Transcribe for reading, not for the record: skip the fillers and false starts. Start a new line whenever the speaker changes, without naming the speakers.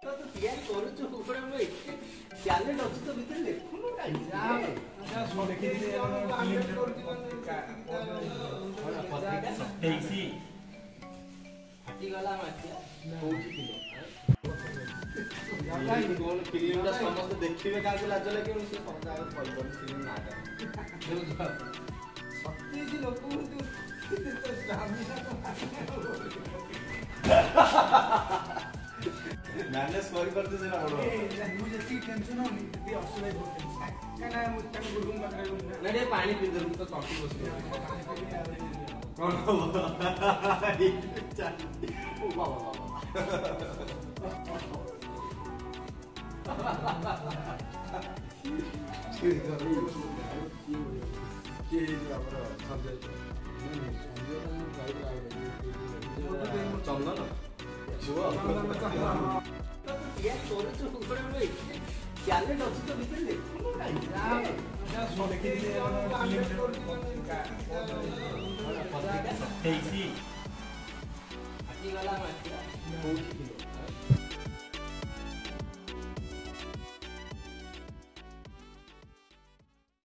तो तैयारी करूछु कुकुड़ा में एते टैलेंट अछि तो भीतर देखुनु काई जा सो देखि दे
तेईसी
फाटी गला माटिया कोठी किलो जाई कोन फिल्मटा समस्त देखिबे काके लाज लागे से समझ आगे पड़बन फिल्म नाटा सत्य जी लोक तो स्टामिना मैनेज करि करते से ना बडो मुझे टी टेंशन होनी भी असुलै बोलते काना मु तक गुरुम बकरा ना रे पानी पी दे तो टॉपिक बस कौन हो ओ बाबा चंदन छुआ ये करूछु कुकुड़ा में एते टैलेंट अछि तो भीतर देखुनु काई जा सो देखि दे
तेईसी
फाटी गला माटिया कोठी किलो